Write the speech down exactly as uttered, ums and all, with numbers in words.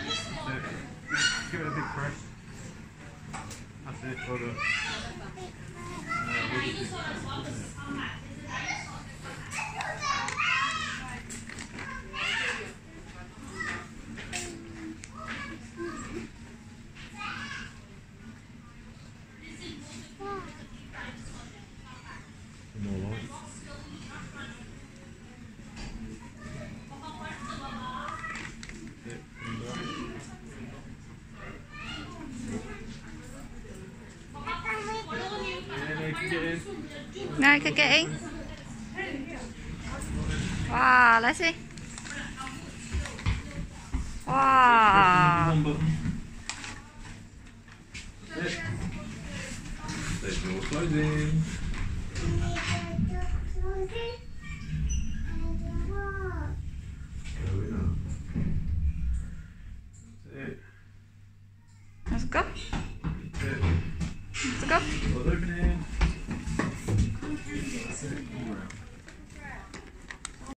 Give it a big press. That's it, well done. Uh, really big press, isn't it? More light. Rồi, cái kỹ. Wow, let's see. Wow. There's more closing. Let's go. That's it. Let's go. Well, open it.